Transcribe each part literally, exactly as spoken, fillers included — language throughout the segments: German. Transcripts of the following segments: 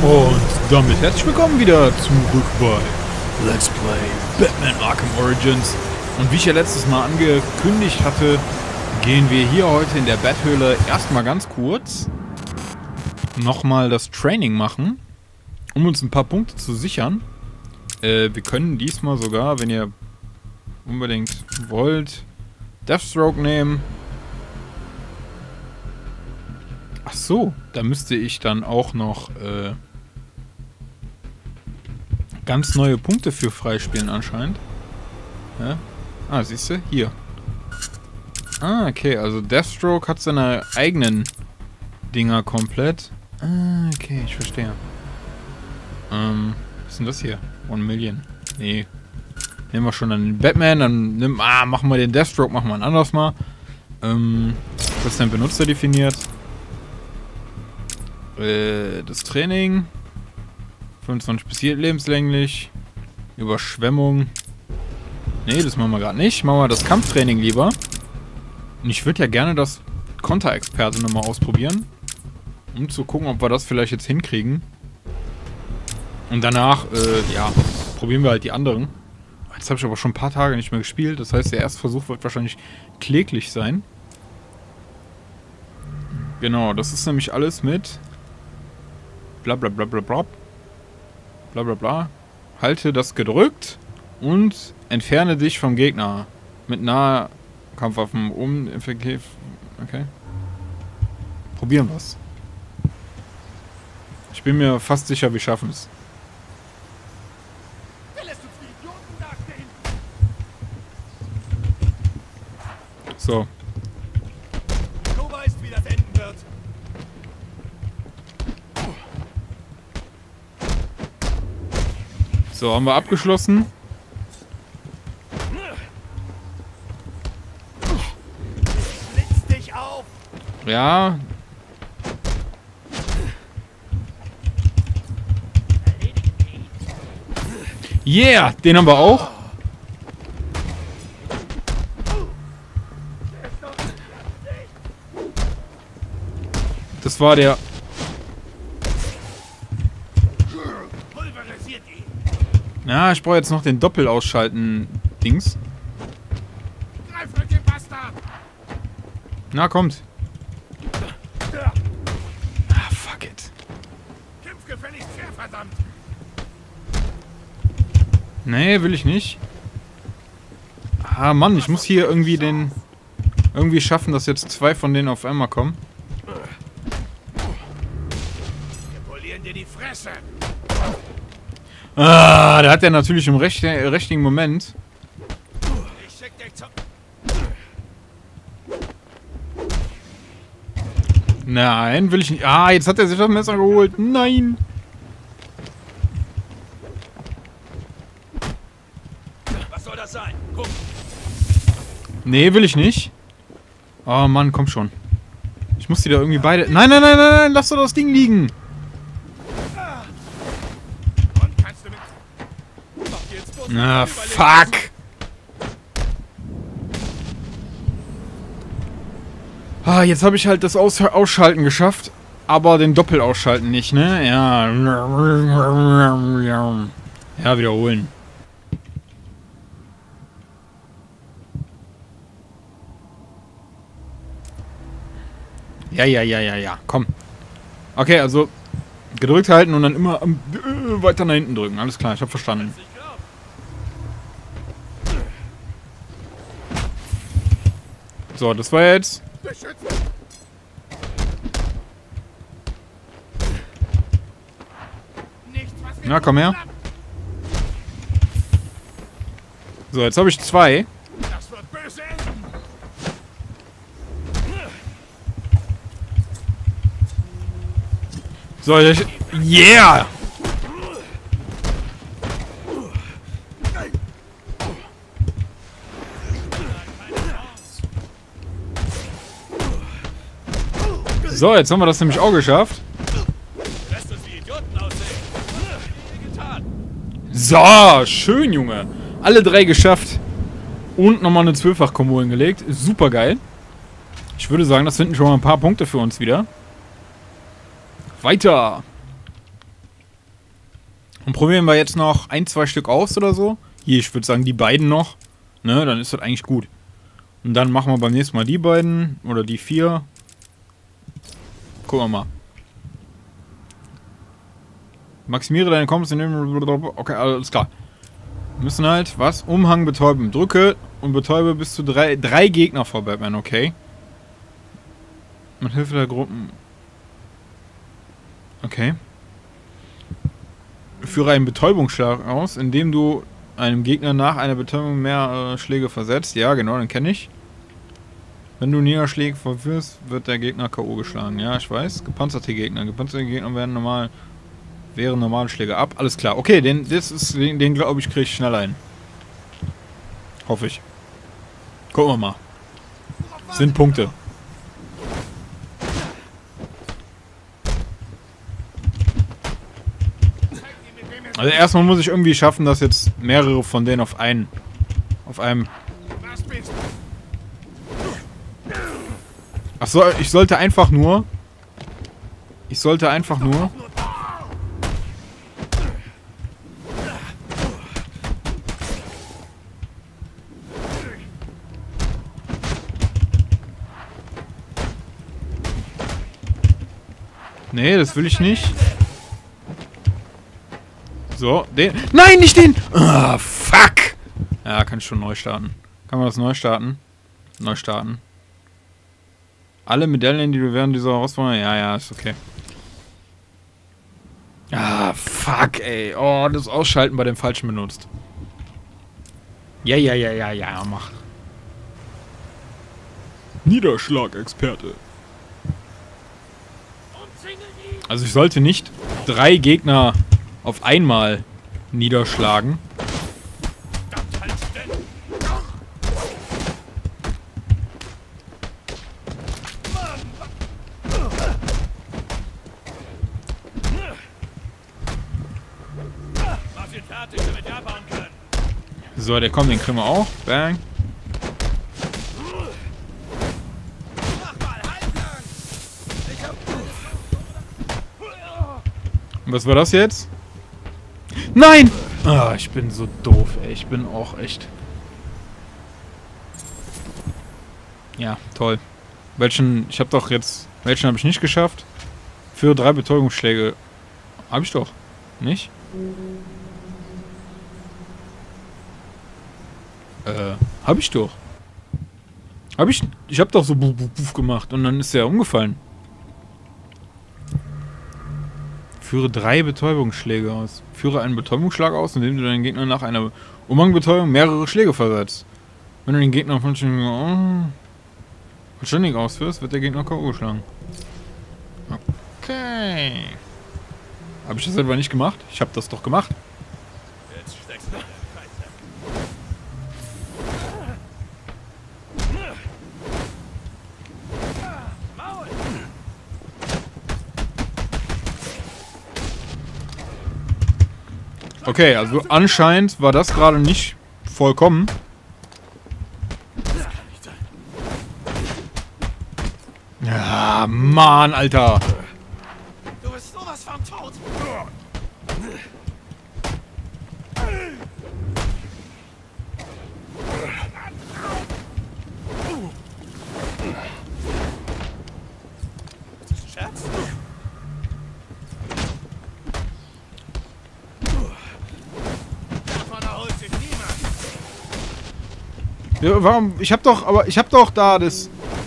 Und damit herzlich willkommen wieder zurück bei Let's Play Batman Arkham Origins. Und wie ich ja letztes Mal angekündigt hatte, gehen wir hier heute in der Bathöhle erstmal ganz kurz nochmal das Training machen, um uns ein paar Punkte zu sichern. Äh, wir können diesmal sogar, wenn ihr unbedingt wollt, Deathstroke nehmen. Ach so, da müsste ich dann auch noch äh, ganz neue Punkte für freispielen anscheinend. Ja? Ah, siehst du? Hier. Ah, okay, also Deathstroke hat seine eigenen Dinger komplett. Ah, okay, ich verstehe. Ähm, was ist denn das hier? One Million. Nee. Nehmen wir schon dann den Batman, dann nimm, ah, machen wir den Deathstroke, machen wir ein anderes Mal. Ähm, was ist denn Benutzer definiert? Äh, das Training. fünfundzwanzig bis lebenslänglich. Überschwemmung. Nee, das machen wir gerade nicht. Machen wir das Kampftraining lieber. Und ich würde ja gerne das Konterexperte nochmal ausprobieren. Um zu gucken, ob wir das vielleicht jetzt hinkriegen. Und danach, äh, ja, probieren wir halt die anderen. Jetzt habe ich aber schon ein paar Tage nicht mehr gespielt. Das heißt, der erste Versuch wird wahrscheinlich kläglich sein. Genau, das ist nämlich alles mit bla bla bla bla bla bla bla bla. Halte das gedrückt und entferne dich vom Gegner mit nahe Kampfwaffen um effektiv. Okay. Probieren wir's. Ich bin mir fast sicher, wir schaffen es. So. Du weißt, wie das enden wird. So, haben wir abgeschlossen. Blitz dich auf. Ja. Yeah, den haben wir auch. Das war der. Pulverisiert ihn. Ja, ich brauche jetzt noch den Doppelausschalten-Dings. Greif mit dem Bastard. Na, kommt. Ah, fuck it. Kämpf gefälligst fair, verdammt. Nee, will ich nicht. Ah, Mann, ich muss hier irgendwie den... Irgendwie schaffen, dass jetzt zwei von denen auf einmal kommen. Wir polieren dir die Fresse. Ah, da hat er natürlich im recht, richtigen Moment. Ich schick dich zum... Nein, will ich nicht. Ah, jetzt hat er sich das Messer geholt. Nein. Was soll das sein? Guck. Nee, will ich nicht. Oh Mann, komm schon. Ich muss die da irgendwie beide... Nein, nein, nein, nein, nein, lass doch das Ding liegen. Und kannst du mit... Mach jetzt bloß Na, mal fuck. Ah, jetzt habe ich halt das Aus Ausschalten geschafft, aber den Doppelausschalten nicht, ne? Ja. Ja, wiederholen. Ja, ja, ja, ja, ja. Komm. Okay, also gedrückt halten und dann immer ähm, äh, weiter nach hinten drücken. Alles klar, ich habe verstanden. So, das war jetzt... Na, komm her. So, jetzt habe ich zwei. Das wird böse enden. So, ich... Yeah! So, jetzt haben wir das nämlich auch geschafft. Lässt uns wie Idioten aussehen. Getan. So, schön, Junge. Alle drei geschafft. Und nochmal eine Zwölffach-Kombo hingelegt. Super geil. Ich würde sagen, das sind schon mal ein paar Punkte für uns wieder. Weiter. Und probieren wir jetzt noch ein, zwei Stück aus oder so. Hier, ich würde sagen, die beiden noch. Ne, dann ist das eigentlich gut. Und dann machen wir beim nächsten Mal die beiden. Oder die vier. Gucken wir mal. Maximiere deine Kompass. Okay, alles klar. Wir müssen halt, was? Umhang betäuben. Drücke und betäube bis zu drei, drei Gegner vor Batman, okay. Mit Hilfe der Gruppen. Okay. Führe einen Betäubungsschlag aus, indem du einem Gegner nach einer Betäubung mehr äh, Schläge versetzt. Ja, genau, den kenne ich. Wenn du Niederschläge verwirrst, wird der Gegner K O geschlagen. Ja, ich weiß. Gepanzerte Gegner. Gepanzerte Gegner werden normal, wehren normale Schläge ab. Alles klar. Okay, den, das ist, den, den glaube ich, kriege ich schneller hin. Hoffe ich. Gucken wir mal. Das sind Punkte. Also erstmal muss ich irgendwie schaffen, dass jetzt mehrere von denen auf einen, auf einem... Ach so, ich sollte einfach nur... Ich sollte einfach nur... Nee, das will ich nicht. So, den... Nein, nicht den! Ah, fuck! Ja, kann ich schon neu starten. Kann man das neu starten? Neu starten. Alle Medaillen, die du während dieser Herausforderung... Ja, ja, ist okay. Ah, fuck, ey. Oh, das Ausschalten bei dem Falschen benutzt. Ja, ja, ja, ja, ja, mach. Niederschlag-Experte. Also ich sollte nicht drei Gegner auf einmal niederschlagen. So, der kommt, den kriegen wir auch. Bang. Und was war das jetzt? Nein! Ah, ich bin so doof, ey. Ich bin auch echt... Ja, toll. Welchen... Ich habe doch jetzt... Welchen habe ich nicht geschafft? Für drei Betäubungsschläge. Habe ich doch. Nicht? Äh, habe ich doch. Habe ich... Ich habe doch so buff, buff, buff gemacht und dann ist er umgefallen. Führe drei Betäubungsschläge aus. Führe einen Betäubungsschlag aus, indem du deinen Gegner nach einer Umhangbetäubung mehrere Schläge versetzt. Wenn du den Gegner vollständig, oh, vollständig ausführst, wird der Gegner K O geschlagen. Okay. Habe ich das etwa nicht gemacht? Ich habe das doch gemacht. Okay, also anscheinend war das gerade nicht vollkommen. Ja, Mann, Alter. Du bist sowas vom Tod. Scherz? Ja, warum? Ich hab doch, aber ich hab doch da das...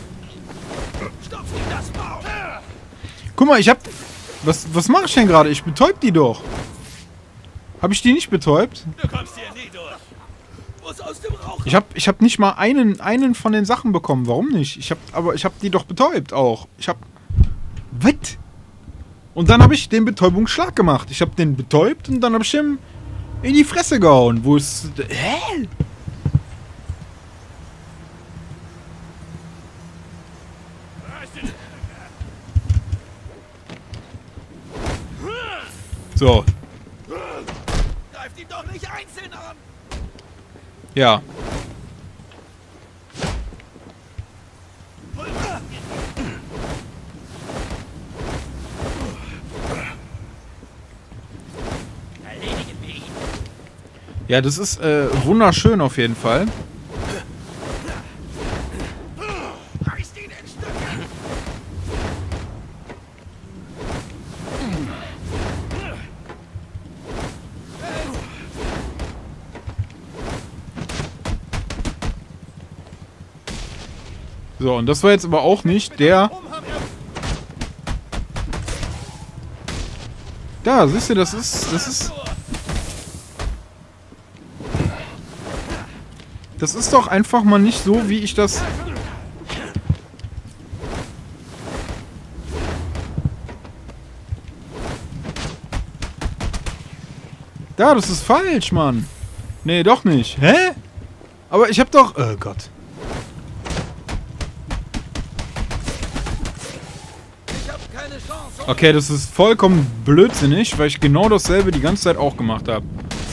Guck mal, ich hab... Was, was mache ich denn gerade? Ich betäub die doch. Hab ich die nicht betäubt? Du kommst hier nie durch. Muss aus dem Rauch. Ich hab, ich hab nicht mal einen, einen von den Sachen bekommen. Warum nicht? Ich hab, aber ich hab die doch betäubt auch. Ich hab... Was? Und dann habe ich den Betäubungsschlag gemacht. Ich hab den betäubt und dann hab ich ihm in die Fresse gehauen. Wo ist... Hä? So. Greift ihn doch nicht einzeln an. Ja. Erledige Ja, das ist äh, wunderschön auf jeden Fall. So, und das war jetzt aber auch nicht der... Da, siehst du, das ist... Das ist... Das ist doch einfach mal nicht so, wie ich das... Da, das ist falsch, Mann. Nee, doch nicht. Hä? Aber ich hab doch... Oh Gott. Okay, das ist vollkommen blödsinnig, weil ich genau dasselbe die ganze Zeit auch gemacht habe.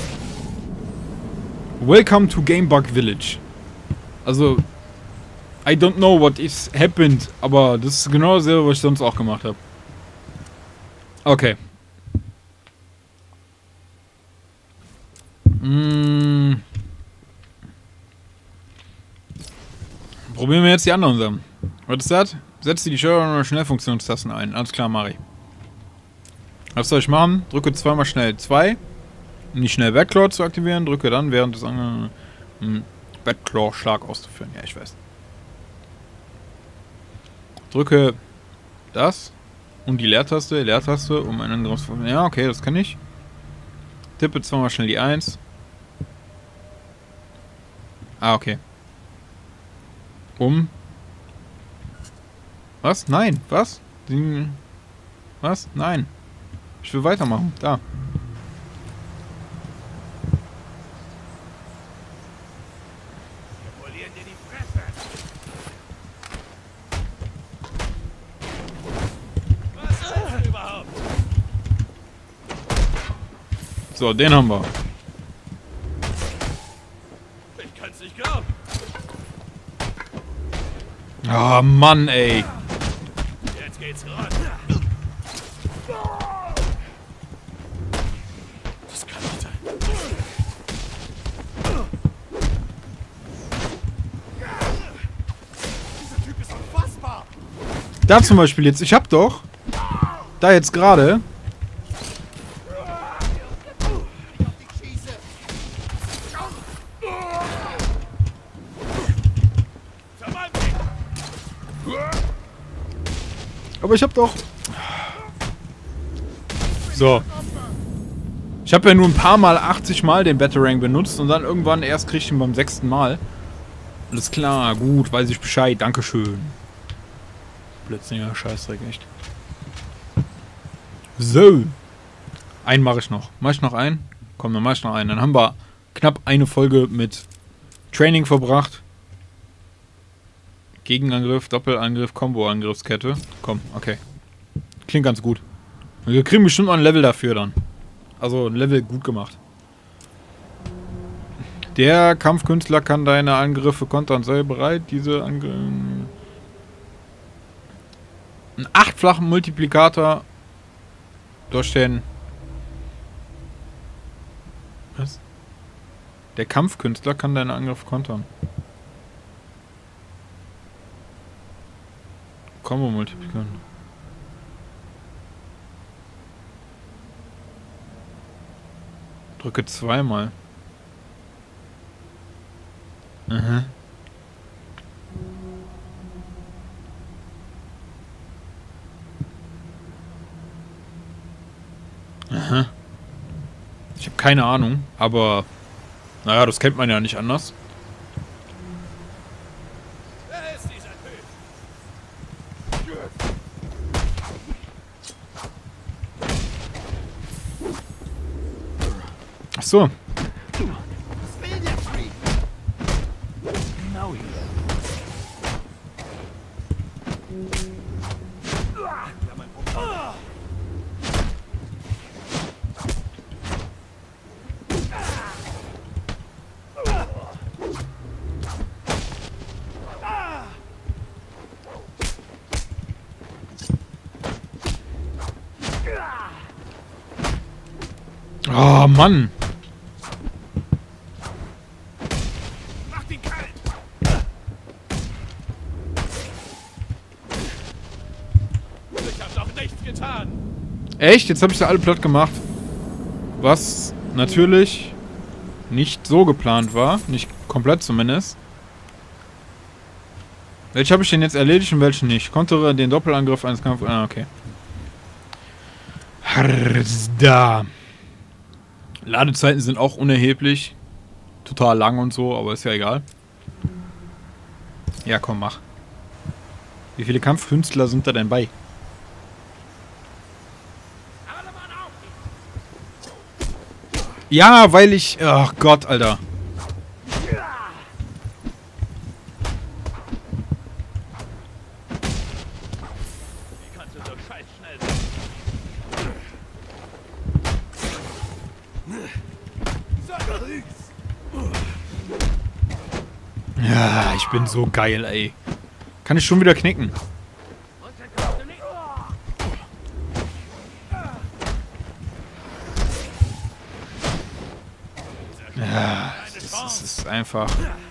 Welcome to Gamebug Village. Also, I don't know what is happened, aber das ist genau dasselbe, was ich sonst auch gemacht habe. Okay. Mm. Probieren wir jetzt die anderen Sachen. Was ist das? Setzt die Steuerung oder Schnellfunktionstasten ein. Alles klar, mach ich. Was soll ich machen? Drücke zweimal schnell zwei, um die schnell Batclaw zu aktivieren. Drücke dann während des anderen Batclaw-Schlag auszuführen. Ja, ich weiß. Drücke das und die Leertaste, Leertaste, um einen Angriff. Ja, okay, das kann ich. Tippe zweimal schnell die eins. Ah, okay. Um. Was? Nein. Was? Die, was? Nein. Ich will weitermachen. Da. Wir polieren dir die Fresse. Was ist das überhaupt? So, den haben wir. Ich kann's nicht glauben. Ah, oh, Mann, ey. Jetzt geht's ran. Das kann nicht sein. Dieser Typ ist unfassbar. Da zum Beispiel jetzt. Ich hab doch. Da jetzt gerade. Aber ich hab doch... So. Ich habe ja nur ein paar Mal achtzig Mal den Batarang benutzt und dann irgendwann erst krieg ich ihn beim sechsten Mal. Alles klar, gut, weiß ich Bescheid, dankeschön. Blödsinniger Scheißdreck, echt. So. Einen mache ich noch. Mach ich noch einen? Komm, dann mach ich noch einen. Dann haben wir knapp eine Folge mit Training verbracht. Gegenangriff, Doppelangriff, Combo-Angriffskette. Komm, okay. Klingt ganz gut. Wir kriegen bestimmt noch ein Level dafür dann. Also ein Level gut gemacht. Der Kampfkünstler kann deine Angriffe kontern. Sei bereit, diese Angriffe... Einen achtfachen Multiplikator durch den... Was? Der Kampfkünstler kann deine Angriffe kontern. Combo-Multiplikator. Drücke zweimal. Aha. Aha. Ich habe keine Ahnung, aber naja, das kennt man ja nicht anders. Wer ist dieser Typ? Ach so. Was will der Freak? Genau hier. Ja, mein Programm. Oh, Mann. Echt? Jetzt habe ich sie alle platt gemacht. Was natürlich nicht so geplant war. Nicht komplett zumindest. Welche habe ich denn jetzt erledigt und welche nicht? Kontere den Doppelangriff eines Kampf... Ah, okay. Da. Ladezeiten sind auch unerheblich. Total lang und so, aber ist ja egal. Ja, komm, mach. Wie viele Kampfkünstler sind da denn bei? Ja, weil ich... Ach Gott, Alter. Wie kannst du so scheiß schnell sein? Ja, ich bin so geil, ey. Kann ich schon wieder knicken. Ja, das ist, das ist einfach...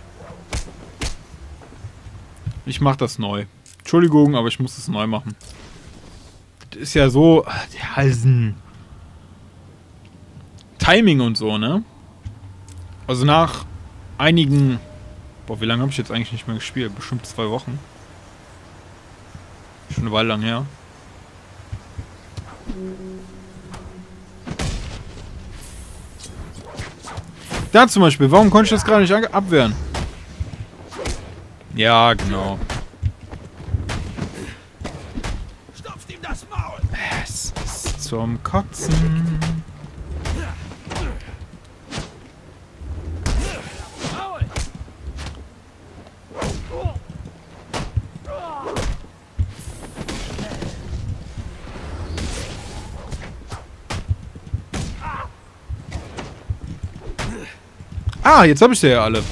Ich mach das neu. Entschuldigung, aber ich muss es neu machen. Das ist ja so... Die Halsen... Timing und so, ne? Also nach einigen... Boah, wie lange habe ich jetzt eigentlich nicht mehr gespielt? Bestimmt zwei Wochen. Schon eine Weile lang her. Da zum Beispiel. Warum konnte ich das gerade nicht abwehren? Ja, genau. Stopft ihm das Maul! Es ist zum Kotzen. Maul! Ah, jetzt habe ich sie ja alle.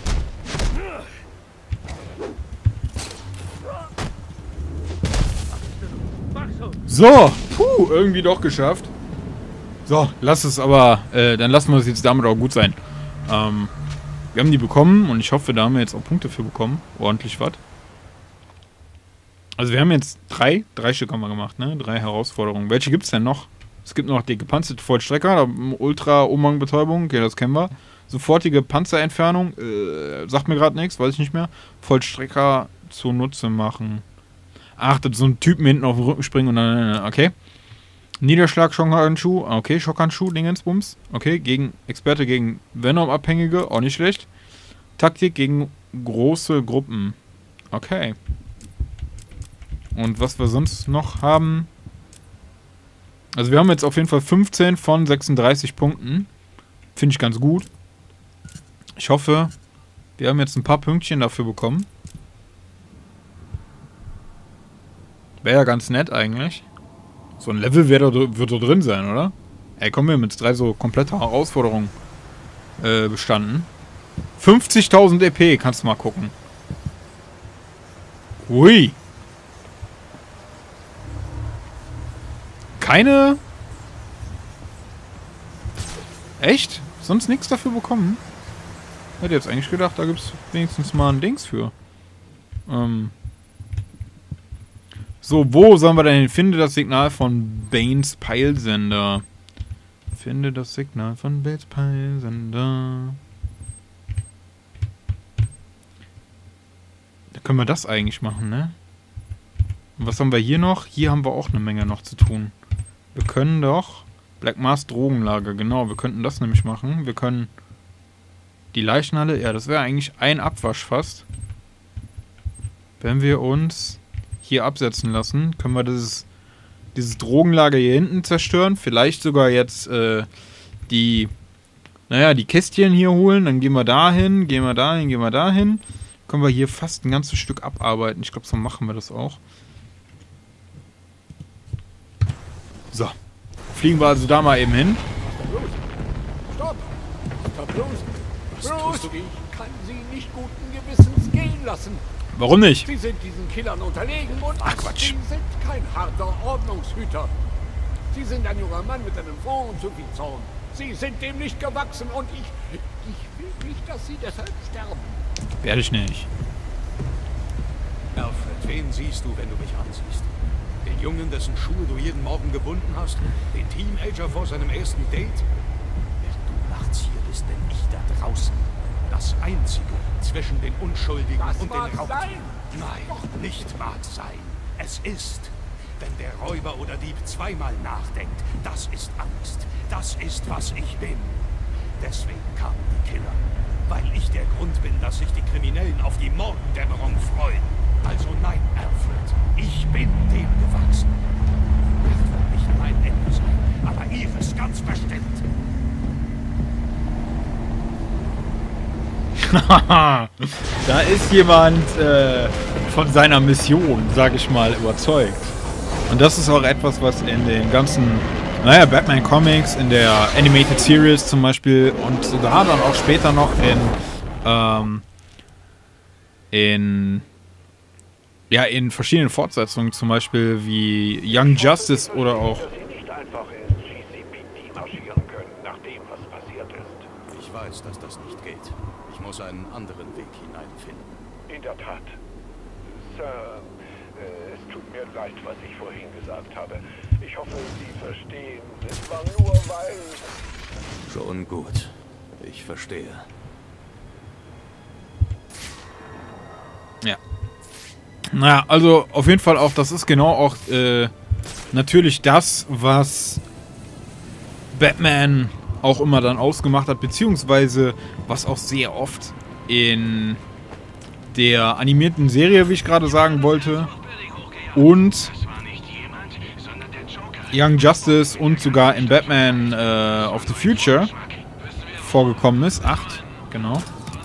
So, puh, irgendwie doch geschafft. So, lass es aber, äh, dann lassen wir es jetzt damit auch gut sein. Ähm, wir haben die bekommen und ich hoffe, da haben wir jetzt auch Punkte für bekommen. Ordentlich was. Also wir haben jetzt drei, drei Stück haben wir gemacht, ne? Drei Herausforderungen. Welche gibt es denn noch? Es gibt noch die gepanzerte Vollstrecker, Ultra-Umhangbetäubung, okay, das kennen wir. Sofortige Panzerentfernung, äh, sagt mir gerade nichts, weiß ich nicht mehr. Vollstrecker zunutze machen. Ach, das ist so ein Typen hinten auf den Rücken springen und dann, okay. Niederschlag, Schockhandschuh, okay, Schockhandschuh, Dingensbums. Okay, gegen Experte gegen Venom-Abhängige, auch nicht schlecht. Taktik gegen große Gruppen. Okay. Und was wir sonst noch haben... Also wir haben jetzt auf jeden Fall fünfzehn von sechsunddreißig Punkten. Finde ich ganz gut. Ich hoffe, wir haben jetzt ein paar Pünktchen dafür bekommen. Wäre ja ganz nett eigentlich. So ein Level wird doch, wird doch drin sein, oder? Ey, komm, wir haben jetzt drei so komplette Herausforderungen äh, bestanden. fünfzigtausend E P, kannst du mal gucken. Hui. Keine... Echt? Sonst nichts dafür bekommen? Hätte jetzt eigentlich gedacht, da gibt es wenigstens mal ein Dings für. Ähm... So, wo sollen wir denn hin? Finde das Signal von Banes Peilsender. Finde das Signal von Banes Peilsender. Da können wir das eigentlich machen, ne? Und was haben wir hier noch? Hier haben wir auch eine Menge noch zu tun. Wir können doch... Black Mars Drogenlager, genau. Wir könnten das nämlich machen. Wir können... Die Leichenhalle... Ja, das wäre eigentlich ein Abwasch fast. Wenn wir uns... hier absetzen lassen, können wir dieses, dieses Drogenlager hier hinten zerstören. Vielleicht sogar jetzt äh, die, naja, die Kästchen hier holen. Dann gehen wir dahin, gehen wir dahin, gehen wir dahin. Können wir hier fast ein ganzes Stück abarbeiten. Ich glaube, so machen wir das auch. So. Fliegen wir also da mal eben hin. Stopp! Stopp, Bruce! Bruce, ich kann Sie nicht guten Gewissens gehen lassen. Warum nicht? Sie sind diesen Killern unterlegen und Ach, Quatsch. Sie sind kein harter Ordnungshüter. Sie sind ein junger Mann mit einem Fonds und zu viel Zorn. Sie sind dem nicht gewachsen und ich... Ich will nicht, dass Sie deshalb sterben. Werde ich nicht. Alfred, wen siehst du, wenn du mich ansiehst? Den Jungen, dessen Schuhe du jeden Morgen gebunden hast? Den Teenager vor seinem ersten Date? Während du nachts hier bist, bin ich da draußen. Das Einzige zwischen den Unschuldigen Das und mag den Raubtieren. sein. Nein, nicht mag sein. Es ist. Wenn der Räuber oder Dieb zweimal nachdenkt, das ist Angst. Das ist, was ich bin. Deswegen kamen die Killer. Weil ich der Grund bin, dass sich die Kriminellen auf die Morgendämmerung freuen. Also nein, Alfred, ich bin dem gewachsen. Nacht wird nicht mein Ende sein, aber ihres ganz bestimmt. Da ist jemand äh, von seiner Mission, sag ich mal, überzeugt. Und das ist auch etwas, was in den ganzen, naja, Batman-Comics, in der Animated Series zum Beispiel und sogar dann auch später noch in, ähm, in, ja, in verschiedenen Fortsetzungen, zum Beispiel wie Young Justice oder auch... Dass sie nicht einfach ins G C P D marschieren können, nach dem, was passiert ist. Ich weiß, dass das nicht geht. Ich muss einen anderen Weg hineinfinden. In der Tat. Sir, äh, es tut mir leid, was ich vorhin gesagt habe. Ich hoffe, Sie verstehen. Es war nur, weil... Schon gut. Ich verstehe. Ja. Naja, also auf jeden Fall auch, das ist genau auch äh, natürlich das, was Batman auch immer dann ausgemacht hat, beziehungsweise was auch sehr oft in der animierten Serie, wie ich gerade sagen wollte, und Young Justice und sogar in Batman äh, of the Future vorgekommen ist. Acht, genau.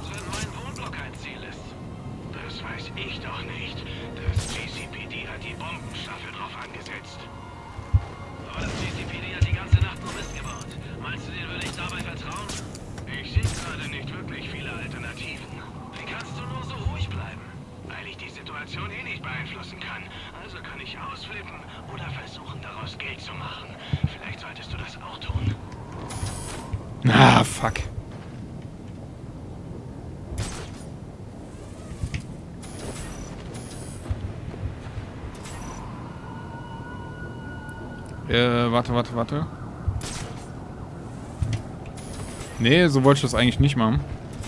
Ah, fuck. Äh, warte, warte, warte. Nee, so wollte ich das eigentlich nicht machen.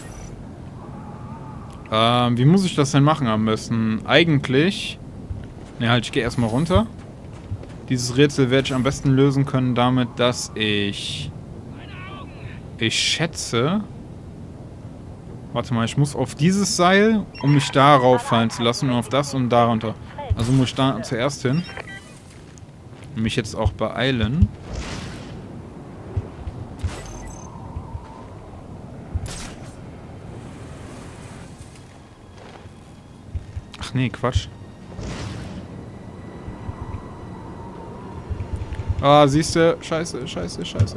Ähm, wie muss ich das denn machen am besten? Eigentlich... Ne, halt, ich gehe erstmal runter. Dieses Rätsel werde ich am besten lösen können damit, dass ich... Ich schätze... Warte mal, ich muss auf dieses Seil, um mich darauf fallen zu lassen und auf das und darunter. Also muss ich da zuerst hin. Und mich jetzt auch beeilen. Ach nee, Quatsch. Ah, siehst du? Scheiße, scheiße, scheiße.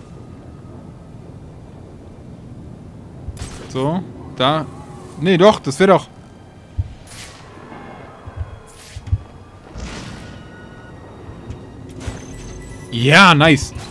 So, da. Nee, doch, das wäre doch. Ja, nice.